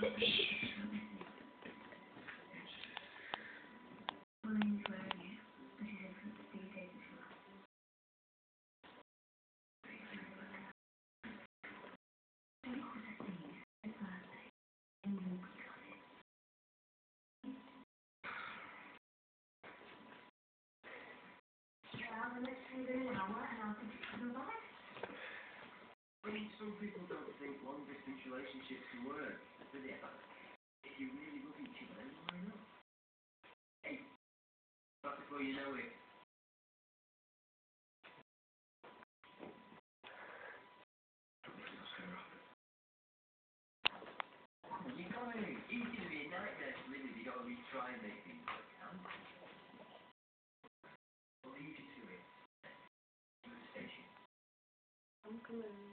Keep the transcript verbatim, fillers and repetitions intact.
I mean, some people don't think long-distance relationships can work, do they? But if you really love each other, then why not? Hey, but before you know it, you can't really, it's going to be a nightmare to live with. You got to retry and make things work, can't you? I'll leave you to it. To the station. I'm coming.